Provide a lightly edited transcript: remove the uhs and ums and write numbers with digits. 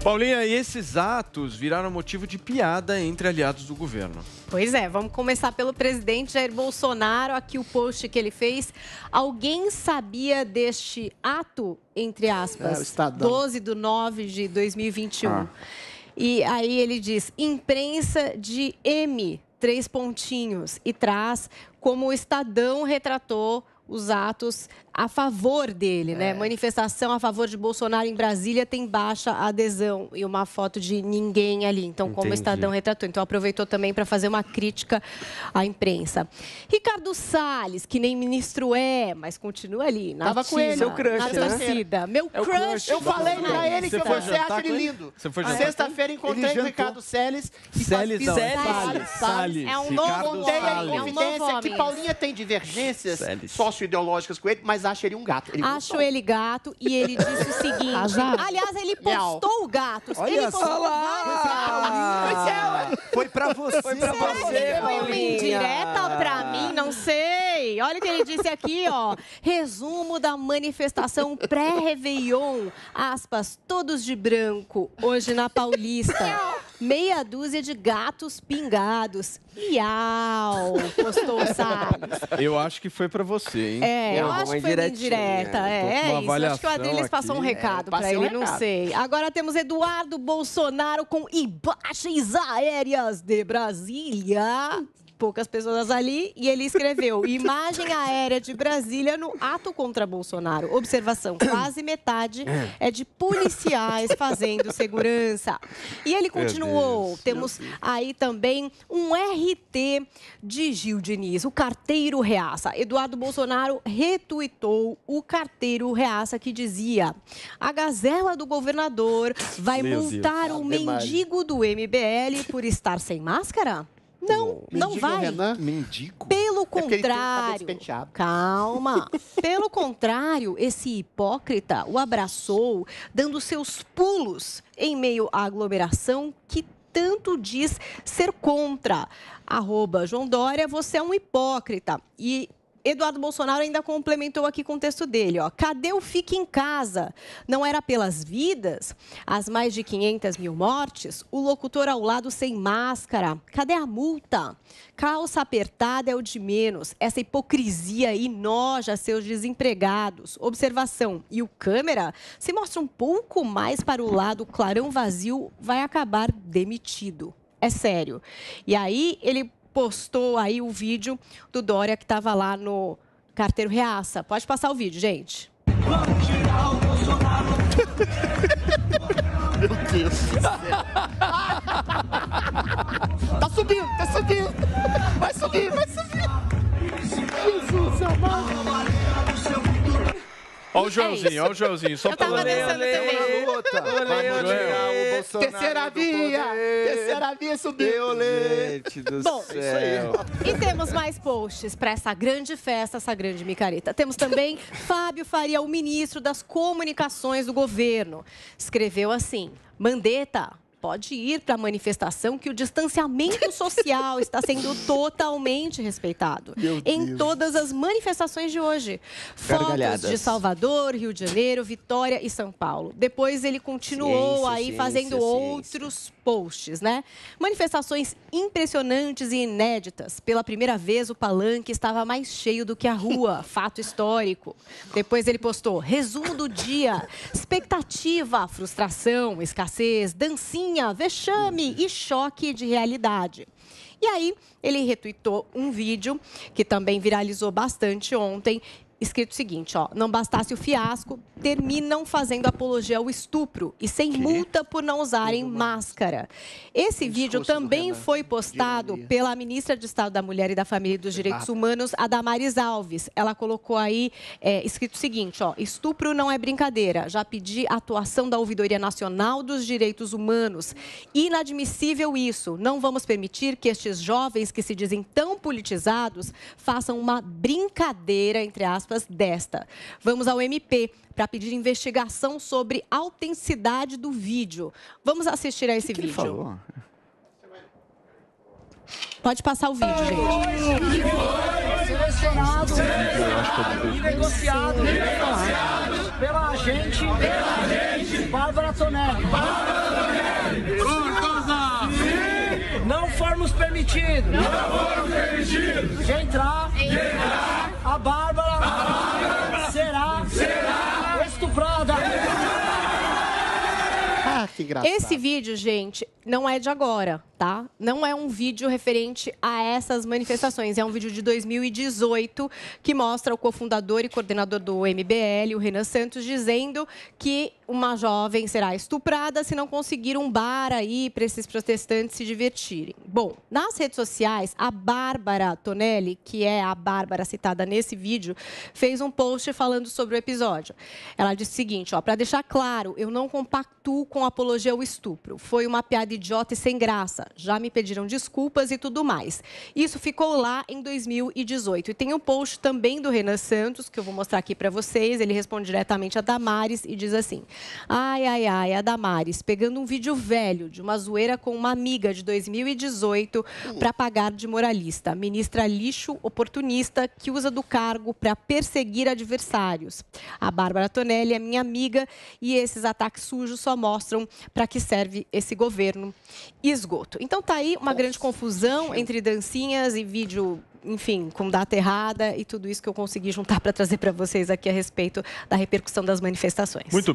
Paulinha, e esses atos viraram motivo de piada entre aliados do governo. Pois é, vamos começar pelo presidente Jair Bolsonaro. Aqui o post que ele fez. Alguém sabia deste ato, entre aspas, 12/9/2021? E aí ele diz, imprensa de M, 3 pontinhos, e traz como o Estadão retratou os atos a favor dele, né? Manifestação a favor de Bolsonaro em Brasília tem baixa adesão e uma foto de ninguém ali. Então, como o Estadão retratou. Então, aproveitou também para fazer uma crítica à imprensa. Ricardo Salles, que nem ministro é, mas continua ali, na Tava com ele, seu crush, na torcida. Meu crush. Eu falei pra ele que você acha ele lindo. Sexta-feira encontrei o Ricardo Salles. Salles. É um novo Contei a homem. confidência que Paulinha tem divergências socioideológicas com ele, mas acha ele um gato. Acho ele gato e ele disse o seguinte. Aliás, ele postou o gato. Ele postou Foi pra você. Foi uma indireta pra mim, não sei. Olha o que ele disse aqui, ó. Resumo da manifestação pré-Réveillon. Aspas, todos de branco, hoje na Paulista. Meia dúzia de gatos pingados. Miau, postou o Salles. Eu acho que foi pra você, hein? Eu acho que foi uma indireta. Isso. Acho que o Adriles passou um recado pra ele, não sei. Agora temos Eduardo Bolsonaro com imagens aéreas de Brasília. Poucas pessoas ali, e ele escreveu imagem aérea de Brasília no ato contra Bolsonaro. Observação, quase metade é de policiais fazendo segurança. E ele continuou, temos aí também um RT de Gil Diniz, o carteiro reaça. Eduardo Bolsonaro retuitou o carteiro reaça que dizia: a gazela do governador vai multar o mendigo do MBL por estar sem máscara? Não vai. Mendigo? Pelo contrário, calma. Pelo contrário, esse hipócrita o abraçou, dando seus pulos em meio à aglomeração que tanto diz ser contra. @João Dória, você é um hipócrita. E Eduardo Bolsonaro ainda complementou aqui com o texto dele, ó. Cadê o fique em casa? Não era pelas vidas? As mais de 500 mil mortes? O locutor ao lado sem máscara? Cadê a multa? Calça apertada é o de menos. Essa hipocrisia enoja seus desempregados. Observação, e o câmera se mostra um pouco mais para o lado clarão vazio, vai acabar demitido. É sério. E aí, ele postou aí o vídeo do Dória que estava lá no carteiro reaça. Pode passar o vídeo, gente. Vamos tirar o Bolsonaro. Meu Deus do céu. Tá subindo. Vai subir. Jesus amado. Olha o Joãozinho, só pra dançando também. Terceira via subiu. Bom, e temos mais posts para essa grande festa, essa grande micareta. Temos também Fábio Faria, o ministro das Comunicações do governo. Escreveu assim: Mandetta pode ir para a manifestação que o distanciamento social está sendo totalmente respeitado em todas as manifestações de hoje. Fotos de Salvador, Rio de Janeiro, Vitória e São Paulo. Depois ele continuou fazendo outros posts, né? Manifestações impressionantes e inéditas. Pela primeira vez, o palanque estava mais cheio do que a rua. Fato histórico. Depois ele postou resumo do dia, expectativa, frustração, escassez, dancinha, vexame e choque de realidade. E aí, ele retuitou um vídeo que também viralizou bastante ontem, escrito o seguinte, ó: não bastasse o fiasco, terminam fazendo apologia ao estupro e sem multa por não usarem máscara. Esse vídeo também foi postado pela ministra de Estado da Mulher e da Família e dos Direitos Humanos, a Damares Alves. Ela colocou aí, escrito o seguinte, ó: estupro não é brincadeira, já pedi a atuação da Ouvidoria Nacional dos Direitos Humanos. Inadmissível isso, não vamos permitir que estes jovens que se dizem tão politizados façam uma brincadeira, entre aspas, desta. Vamos ao MP para pedir investigação sobre a autenticidade do vídeo. Vamos assistir a esse vídeo. Falou? Pode passar o vídeo, gente. Selecionado e negociado pela agente Bárbara Tonelli. formos permitidos de entrar, a Bárbara será estuprada. Ah, que engraçado. Esse vídeo, gente, não é de agora, tá? Não é um vídeo referente a essas manifestações. É um vídeo de 2018 que mostra o cofundador e coordenador do MBL, o Renan Santos, dizendo que uma jovem será estuprada se não conseguir um bar aí para esses protestantes se divertirem. Bom, nas redes sociais, a Bárbara Tonelli, que é a Bárbara citada nesse vídeo, fez um post falando sobre o episódio. Ela disse o seguinte, ó, para deixar claro, eu não compactuo com apologia ao estupro. Foi uma piada idiota e sem graça. Já me pediram desculpas e tudo mais. Isso ficou lá em 2018. E tem um post também do Renan Santos, que eu vou mostrar aqui para vocês. Ele responde diretamente a Damares e diz assim: ai, ai, ai, a Damares, pegando um vídeo velho de uma zoeira com uma amiga de 2018 para pagar de moralista. Ministra lixo oportunista que usa do cargo para perseguir adversários. A Bárbara Tonelli é minha amiga e esses ataques sujos só mostram para que serve esse governo. Esgoto. Então tá aí uma grande confusão entre dancinhas e vídeo, enfim, com data errada e tudo isso que eu consegui juntar para trazer para vocês aqui a respeito da repercussão das manifestações. Muito